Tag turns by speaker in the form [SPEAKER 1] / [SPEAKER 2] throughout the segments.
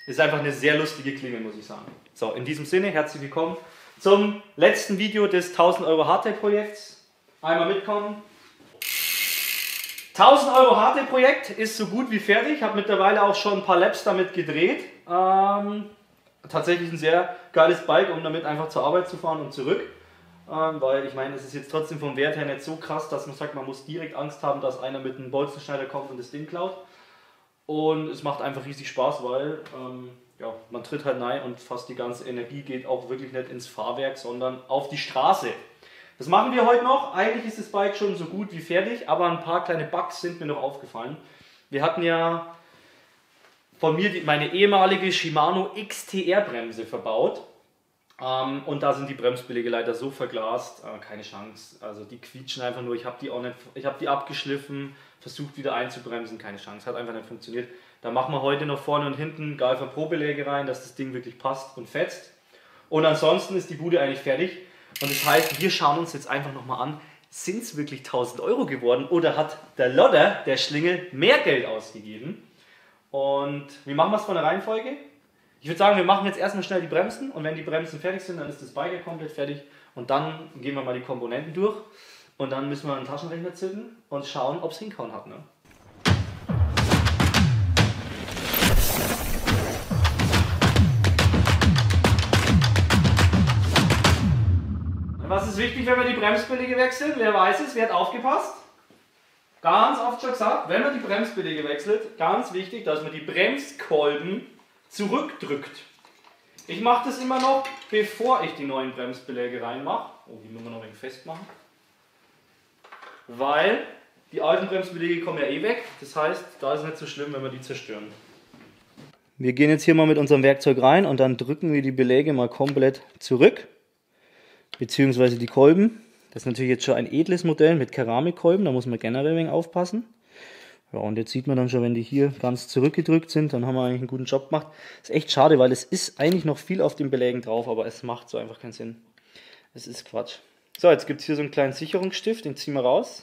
[SPEAKER 1] Ist einfach eine sehr lustige Klinge, muss ich sagen. So, in diesem Sinne, herzlich willkommen zum letzten Video des 1000 Euro Hardtail-Projekts. Einmal mitkommen. 1000 Euro Hardtail-Projekt ist so gut wie fertig. Ich habe mittlerweile auch schon ein paar Laps damit gedreht. Tatsächlich ein sehr geiles Bike, um damit einfach zur Arbeit zu fahren und zurück. Weil ich meine, es ist jetzt trotzdem vom Wert her nicht so krass, dass man sagt, man muss direkt Angst haben, dass einer mit einem Bolzenschneider kommt und das Ding klaut. Und es macht einfach riesig Spaß, weil ja, man tritt halt rein und fast die ganze Energie geht auch wirklich nicht ins Fahrwerk, sondern auf die Straße. Das machen wir heute noch. Eigentlich ist das Bike schon so gut wie fertig, aber ein paar kleine Bugs sind mir noch aufgefallen. Wir hatten ja von mir meine ehemalige Shimano XTR-Bremse verbaut. Und da sind die Bremsbeläge leider so verglast, keine Chance. Also die quietschen einfach nur, ich habe die abgeschliffen, versucht wieder einzubremsen, keine Chance, hat einfach nicht funktioniert. Da machen wir heute noch vorne und hinten Galfer Pro-Beläge rein, dass das Ding wirklich passt und fetzt. Und ansonsten ist die Bude eigentlich fertig. Und das heißt, wir schauen uns jetzt einfach nochmal an, sind es wirklich 1000 Euro geworden oder hat der Lodder, der Schlingel, mehr Geld ausgegeben? Und wie machen wir es von der Reihenfolge? Ich würde sagen, wir machen jetzt erstmal schnell die Bremsen und wenn die Bremsen fertig sind, dann ist das Bike komplett fertig und dann gehen wir mal die Komponenten durch und dann müssen wir einen Taschenrechner zünden und schauen, ob es hingehauen hat. Ne? Was ist wichtig, wenn wir die Bremsbeläge wechseln? Wer weiß es? Wer hat aufgepasst? Ganz oft schon gesagt, wenn man die Bremsbeläge wechselt, ganz wichtig, dass man die Bremskolben zurückdrückt. Ich mache das immer noch, bevor ich die neuen Bremsbeläge reinmache. Oh, die müssen wir noch ein wenig festmachen. Weil die alten Bremsbeläge kommen ja eh weg. Das heißt, da ist es nicht so schlimm, wenn wir die zerstören. Wir gehen jetzt hier mal mit unserem Werkzeug rein und dann drücken wir die Beläge mal komplett zurück. Beziehungsweise die Kolben. Das ist natürlich jetzt schon ein edles Modell mit Keramikkolben, da muss man generell ein wenig aufpassen. Ja, und jetzt sieht man dann schon, wenn die hier ganz zurückgedrückt sind, dann haben wir eigentlich einen guten Job gemacht. Ist echt schade, weil es ist eigentlich noch viel auf den Belägen drauf, aber es macht so einfach keinen Sinn. Es ist Quatsch. So, jetzt gibt es hier so einen kleinen Sicherungsstift, den ziehen wir raus.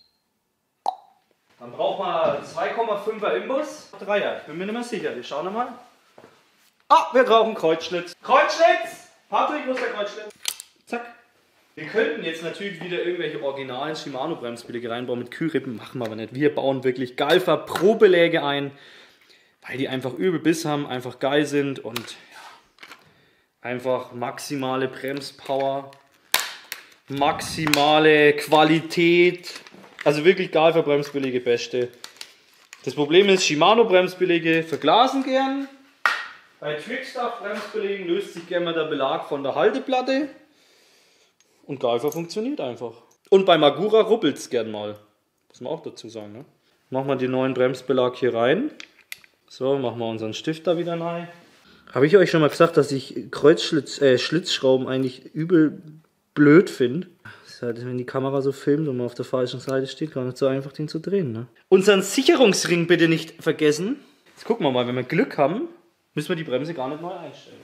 [SPEAKER 1] Dann braucht man 2,5er Imbus, 3er, ich bin mir nicht mehr sicher, wir schauen mal. Ah, wir brauchen Kreuzschlitz. Kreuzschlitz! Patrick, wo ist der Kreuzschlitz? Zack. Wir könnten jetzt natürlich wieder irgendwelche originalen Shimano Bremsbeläge reinbauen mit Kühlrippen, machen wir aber nicht. Wir bauen wirklich Galfer Pro Beläge ein, weil die einfach übel Biss haben, einfach geil sind und ja, einfach maximale Bremspower, maximale Qualität, also wirklich Galfer Bremsbeläge beste. Das Problem ist, Shimano Bremsbeläge verglasen gern, bei Trickstuff Bremsbelägen löst sich gerne mal der Belag von der Halteplatte. Und Galfer funktioniert einfach. Und bei Magura ruppelt es gern mal. Muss man auch dazu sagen. Ne? Machen wir den neuen Bremsbelag hier rein. So, machen wir unseren Stift da wieder rein. Habe ich euch schon mal gesagt, dass ich Schlitzschrauben eigentlich übel blöd finde? Das ist halt, wenn die Kamera so filmt und man auf der falschen Seite steht, gar nicht so einfach, den zu drehen. Ne? Unseren Sicherungsring bitte nicht vergessen. Jetzt gucken wir mal, wenn wir Glück haben, müssen wir die Bremse gar nicht neu einstellen.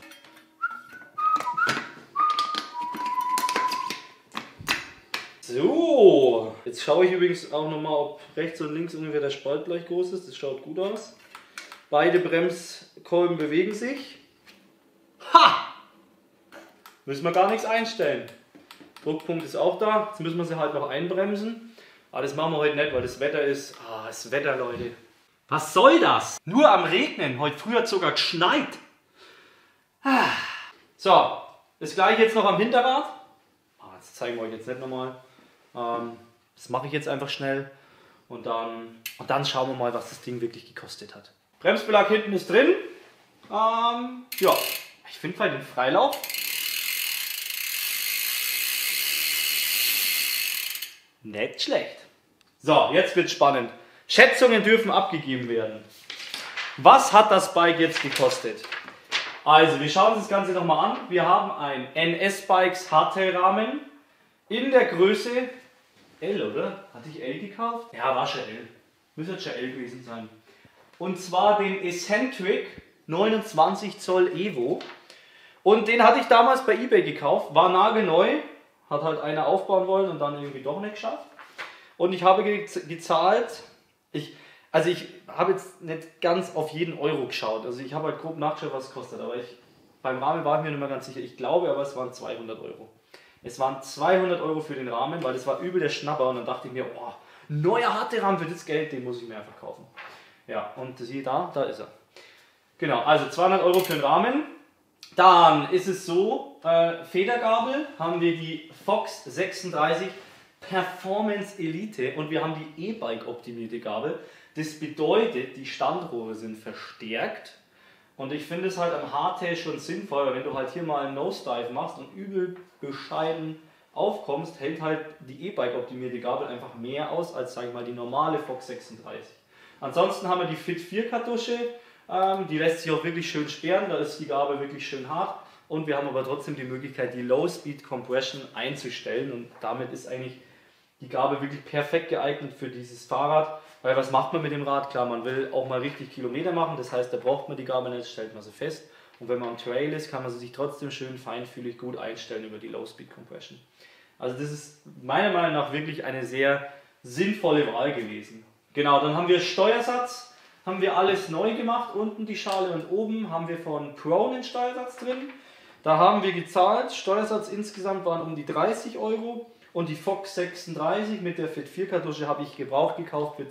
[SPEAKER 1] So, jetzt schaue ich übrigens auch nochmal, ob rechts und links ungefähr der Spalt gleich groß ist. Das schaut gut aus. Beide Bremskolben bewegen sich. Ha! Müssen wir gar nichts einstellen. Druckpunkt ist auch da. Jetzt müssen wir sie halt noch einbremsen. Aber das machen wir heute nicht, weil das Wetter ist... das Wetter, Leute. Was soll das? Nur am Regnen. Heute früh hat es sogar geschneit. So, das gleiche jetzt noch am Hinterrad. Das zeigen wir euch jetzt nicht nochmal. Das mache ich jetzt einfach schnell und dann schauen wir mal, was das Ding wirklich gekostet hat. Bremsbelag hinten ist drin. Ja, ich finde bei dem Freilauf nicht schlecht. So, jetzt wird spannend. Schätzungen dürfen abgegeben werden. Was hat das Bike jetzt gekostet? Also, wir schauen uns das Ganze nochmal an. Wir haben ein NS-Bikes Hardtail-Rahmen in der Größe L, oder? Hatte ich L gekauft? Ja, war schon L. Müsste schon L gewesen sein. Und zwar den Eccentric 29 Zoll Evo. Und den hatte ich damals bei eBay gekauft. War nagelneu. Hat halt einer aufbauen wollen und dann irgendwie doch nicht geschafft. Und ich habe gezahlt. habe jetzt nicht ganz auf jeden Euro geschaut. Also ich habe halt grob nachgeschaut, was es kostet. Aber beim Rahmen war ich mir nicht mehr ganz sicher. Ich glaube aber, es waren 200 Euro. Es waren 200 Euro für den Rahmen, weil das war übel der Schnapper. Und dann dachte ich mir, oh, neuer HT-Rahmen für das Geld, den muss ich mir einfach kaufen. Ja, und siehe da ist er. Genau, also 200 Euro für den Rahmen. Dann ist es so, Federgabel haben wir die Fox 36 Performance Elite und wir haben die E-Bike optimierte Gabel. Das bedeutet, die Standrohre sind verstärkt und ich finde es halt am Hardtail schon sinnvoll, weil wenn du halt hier mal einen Nosedive machst und übel bescheiden aufkommst, hält halt die E-Bike optimierte Gabel einfach mehr aus als, sag ich mal, die normale Fox 36. Ansonsten haben wir die Fit 4 Kartusche, die lässt sich auch wirklich schön sperren, da ist die Gabel wirklich schön hart und wir haben aber trotzdem die Möglichkeit, die Low Speed Compression einzustellen und damit ist eigentlich die Gabel wirklich perfekt geeignet für dieses Fahrrad, weil was macht man mit dem Rad? Klar, man will auch mal richtig Kilometer machen, das heißt, da braucht man die Gabel nicht, stellt man sie fest und wenn man am Trail ist, kann man sie sich trotzdem schön feinfühlig gut einstellen über die Low Speed Compression. Also das ist meiner Meinung nach wirklich eine sehr sinnvolle Wahl gewesen. Genau, dann haben wir Steuersatz, haben wir alles neu gemacht, unten die Schale und oben haben wir von Pro einen Steuersatz drin. Da haben wir gezahlt, Steuersatz insgesamt waren um die 30 Euro. Und die Fox 36 mit der Fit 4 Kartusche habe ich gebraucht gekauft für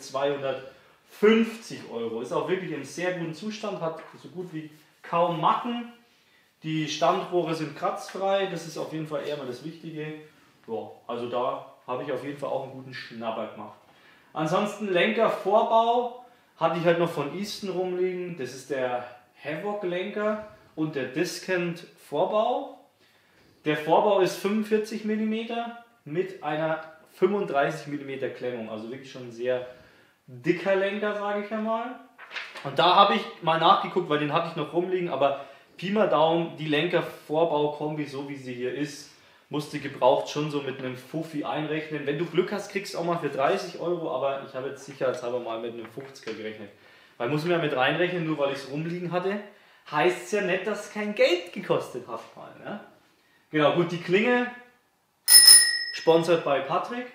[SPEAKER 1] 250 Euro. Ist auch wirklich im sehr guten Zustand, hat so gut wie kaum Macken. Die Standrohre sind kratzfrei, das ist auf jeden Fall eher mal das Wichtige. Ja, also da habe ich auf jeden Fall auch einen guten Schnapper gemacht. Ansonsten Lenkervorbau hatte ich halt noch von Easton rumliegen. Das ist der Havoc Lenker und der Discant Vorbau. Der Vorbau ist 45 mm. Mit einer 35 mm Klemmung, also wirklich schon ein sehr dicker Lenker, sage ich ja mal. Und da habe ich mal nachgeguckt, weil den hatte ich noch rumliegen, aber Pi mal Daumen, die Lenker-Vorbau-Kombi, so wie sie hier ist, musste gebraucht schon so mit einem Fuffi einrechnen. Wenn du Glück hast, kriegst du auch mal für 30 Euro, aber ich habe jetzt sicherheitshalber mal mit einem 50er gerechnet. Weil muss man ja mit reinrechnen, nur weil ich es rumliegen hatte, heißt es ja nicht, dass es kein Geld gekostet hat. Mal, ne? Genau, gut, die Klinge. Sponsored by Patrick.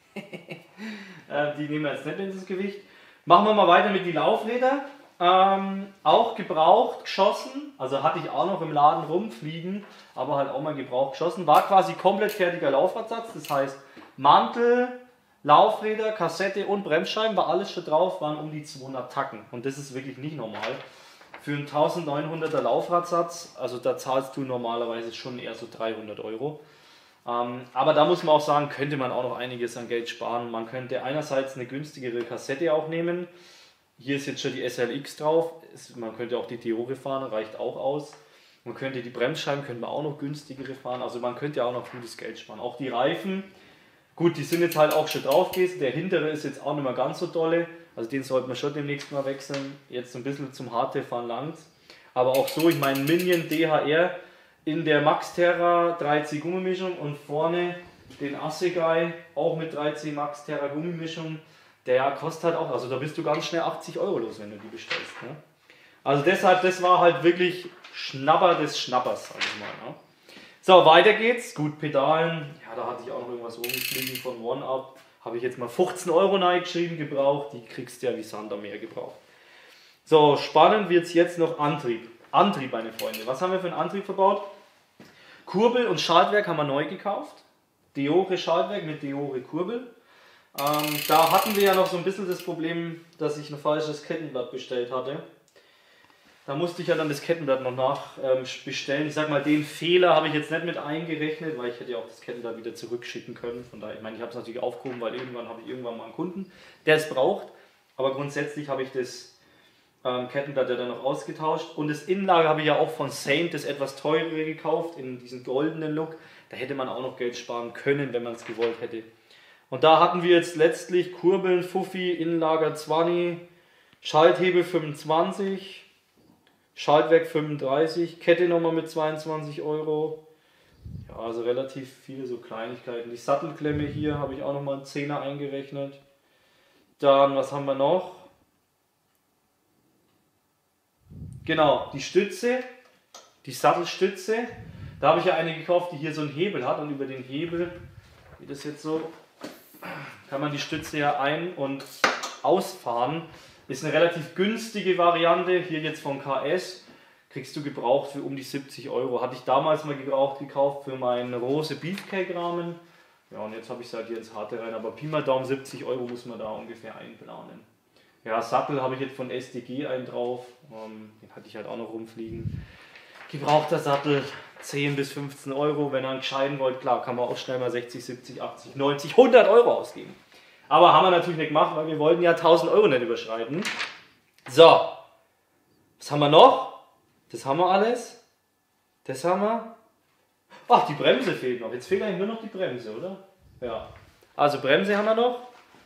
[SPEAKER 1] Die nehmen wir jetzt nicht ins Gewicht. Machen wir mal weiter mit die Laufräder. Auch gebraucht, geschossen. Also hatte ich auch noch im Laden rumfliegen, aber halt auch mal gebraucht, geschossen. War quasi komplett fertiger Laufradsatz. Das heißt Mantel, Laufräder, Kassette und Bremsscheiben war alles schon drauf, waren um die 200 Tacken. Und das ist wirklich nicht normal. Für einen 1900er Laufradsatz, also da zahlst du normalerweise schon eher so 300 Euro. Aber da muss man auch sagen, könnte man auch noch einiges an Geld sparen. Man könnte einerseits eine günstigere Kassette auch nehmen. Hier ist jetzt schon die SLX drauf. Man könnte auch die Theore fahren, reicht auch aus. Man könnte die Bremsscheiben, könnte man auch noch günstigere fahren. Also man könnte ja auch noch gutes Geld sparen. Auch die Reifen, gut, die sind jetzt halt auch schon drauf gewesen. Der hintere ist jetzt auch nicht mehr ganz so dolle. Also den sollte man schon demnächst mal wechseln. Jetzt ein bisschen zum Hardtail-Fahren langt. Aber auch so, ich meine Minion DHR in der Maxterra 3C Gummimischung und vorne den Assegai auch mit 3C Maxterra Gummimischung. Der kostet halt auch, also da bist du ganz schnell 80 Euro los, wenn du die bestellst. Ne? Also deshalb, das war halt wirklich Schnapper des Schnappers, sag ich mal. Ne? So, weiter geht's. Gut, Pedalen. Ja, da hatte ich auch noch irgendwas rumfliegen von One-Up. Habe ich jetzt mal 15 Euro reingeschrieben, gebraucht. Die kriegst du ja wie Sand am Meer gebraucht. So, spannend wird es jetzt noch Antrieb. Antrieb, meine Freunde. Was haben wir für einen Antrieb verbaut? Kurbel und Schaltwerk haben wir neu gekauft. Deore Schaltwerk mit Deore Kurbel. Da hatten wir ja noch so ein bisschen das Problem, dass ich ein falsches Kettenblatt bestellt hatte. Da musste ich ja dann das Kettenblatt noch nachbestellen. Ich sag mal, den Fehler habe ich jetzt nicht mit eingerechnet, weil ich hätte ja auch das Kettenblatt wieder zurückschicken können. Von daher, ich meine, ich habe es natürlich aufgehoben, weil irgendwann habe ich mal einen Kunden, der es braucht. Aber grundsätzlich habe ich das Kettenblatt ja dann noch ausgetauscht. Und das Innenlager habe ich ja auch von Saint, das etwas teurere, gekauft, in diesem goldenen Look. Da hätte man auch noch Geld sparen können, wenn man es gewollt hätte. Und da hatten wir jetzt letztlich Kurbeln, Fuffi, Innenlager 20, Schalthebel 25, Schaltwerk 35, Kette nochmal mit 22 Euro. Ja, also relativ viele so Kleinigkeiten. Die Sattelklemme hier habe ich auch nochmal einen Zehner eingerechnet. Dann, was haben wir noch? Genau, die Stütze, die Sattelstütze. Da habe ich ja eine gekauft, die hier so einen Hebel hat und über den Hebel, wie das jetzt so, kann man die Stütze ja ein- und ausfahren. Ist eine relativ günstige Variante, hier jetzt von KS. Kriegst du gebraucht für um die 70 Euro. Hatte ich damals mal gebraucht gekauft für meinen Rose Beefcake Rahmen. Ja, und jetzt habe ich es halt hier ins Harte rein. Aber Pi mal Daumen 70 Euro muss man da ungefähr einplanen. Ja, Sattel habe ich jetzt von SDG einen drauf. Den hatte ich halt auch noch rumfliegen. Gebrauchter Sattel 10 bis 15 Euro. Wenn ihr einen gescheiten wollt, klar, kann man auch schnell mal 60, 70, 80, 90, 100 Euro ausgeben. Aber haben wir natürlich nicht gemacht, weil wir wollten ja 1000 Euro nicht überschreiten. So, was haben wir noch? Das haben wir alles. Das haben wir. Ach, die Bremse fehlt noch. Jetzt fehlt eigentlich nur noch die Bremse, oder? Ja. Also Bremse haben wir noch.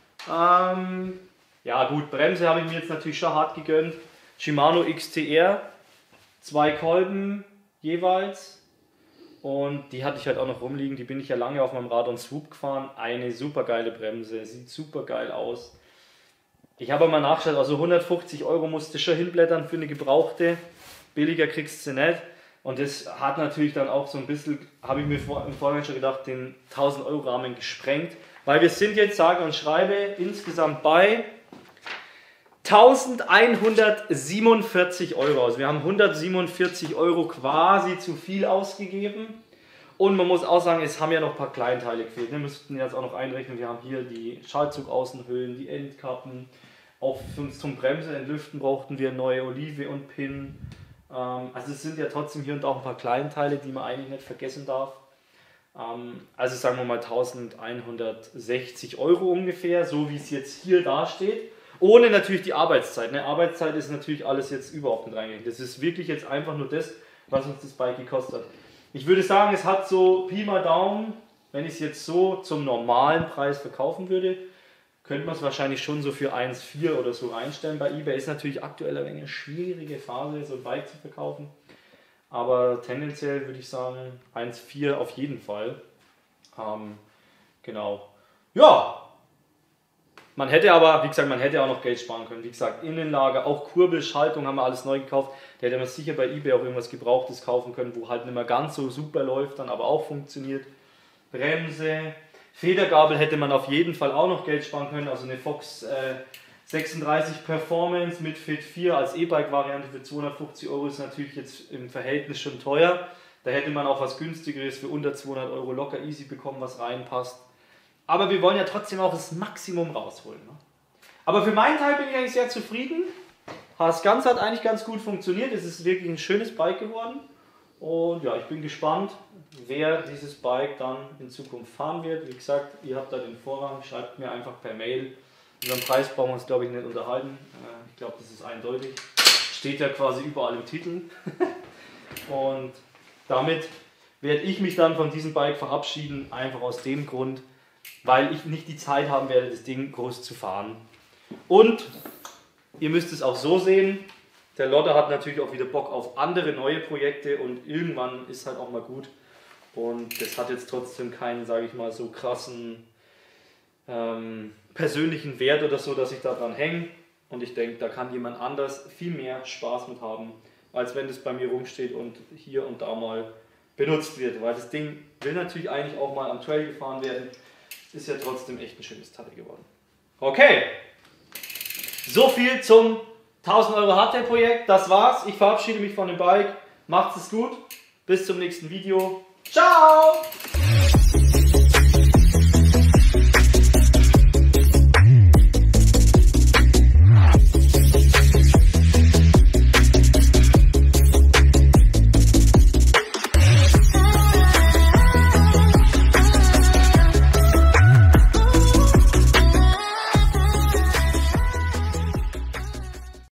[SPEAKER 1] Ja gut, Bremse habe ich mir jetzt natürlich schon hart gegönnt. Shimano XTR. 2 Kolben jeweils. Und die hatte ich halt auch noch rumliegen. Die bin ich ja lange auf meinem Rad und Swoop gefahren. Eine super geile Bremse. Sieht super geil aus. Ich habe mal nachgeschaut, also 150 Euro musste schon hinblättern für eine gebrauchte. Billiger kriegst du nicht. Und das hat natürlich dann auch so ein bisschen, habe ich mir im Vorhinein schon gedacht, den 1000 Euro Rahmen gesprengt. Weil wir sind jetzt, sage und schreibe, insgesamt bei 1147 Euro. Also wir haben 147 Euro quasi zu viel ausgegeben. Und man muss auch sagen, es haben ja noch ein paar Kleinteile gefehlt. Wir müssten jetzt auch noch einrechnen, wir haben hier die Schaltzugaußenhüllen, die Endkappen. Auch zum Bremse entlüften brauchten wir neue Olive und Pin. Also es sind ja trotzdem hier und auch ein paar Kleinteile, die man eigentlich nicht vergessen darf. Also sagen wir mal 1160 Euro ungefähr, so wie es jetzt hier dasteht. Ohne natürlich die Arbeitszeit. Ne? Arbeitszeit ist natürlich alles jetzt überhaupt nicht reingerechnet. Das ist wirklich jetzt einfach nur das, was uns das Bike gekostet hat. Ich würde sagen, es hat so Pi mal Daumen, wenn ich es jetzt so zum normalen Preis verkaufen würde, könnte man es wahrscheinlich schon so für 1,4 oder so einstellen. Bei eBay ist natürlich aktuell eine schwierige Phase, so ein Bike zu verkaufen. Aber tendenziell würde ich sagen 1,4 auf jeden Fall. Genau. Ja. Man hätte aber, wie gesagt, man hätte auch noch Geld sparen können. Wie gesagt, Innenlager, auch Kurbelschaltung haben wir alles neu gekauft. Da hätte man sicher bei eBay auch irgendwas Gebrauchtes kaufen können, wo halt nicht mehr ganz so super läuft, dann aber auch funktioniert. Bremse, Federgabel hätte man auf jeden Fall auch noch Geld sparen können. Also eine Fox 36 Performance mit Fit 4 als E-Bike-Variante für 250 Euro ist natürlich jetzt im Verhältnis schon teuer. Da hätte man auch was günstigeres für unter 200 Euro locker easy bekommen, was reinpasst. Aber wir wollen ja trotzdem auch das Maximum rausholen. Ne? Aber für meinen Teil bin ich eigentlich sehr zufrieden. Das Ganze hat eigentlich ganz gut funktioniert. Es ist wirklich ein schönes Bike geworden. Und ja, ich bin gespannt, wer dieses Bike dann in Zukunft fahren wird. Wie gesagt, ihr habt da den Vorrang. Schreibt mir einfach per Mail. Über den Preis brauchen wir uns, glaube ich, nicht unterhalten. Ich glaube, das ist eindeutig. Steht ja quasi überall im Titel. Und damit werde ich mich dann von diesem Bike verabschieden. Einfach aus dem Grund, weil ich nicht die Zeit haben werde, das Ding groß zu fahren. Und ihr müsst es auch so sehen, der Lotte hat natürlich auch wieder Bock auf andere neue Projekte und irgendwann ist halt auch mal gut. Und das hat jetzt trotzdem keinen, sage ich mal, so krassen persönlichen Wert oder so, dass ich da dran hänge. Und ich denke, da kann jemand anders viel mehr Spaß mit haben, als wenn das bei mir rumsteht und hier und da mal benutzt wird. Weil das Ding will natürlich eigentlich auch mal am Trail gefahren werden. Ist ja trotzdem echt ein schönes Teil geworden. Okay, so viel zum 1000 Euro Hardtail-Projekt. Das war's. Ich verabschiede mich von dem Bike. Macht's es gut. Bis zum nächsten Video. Ciao!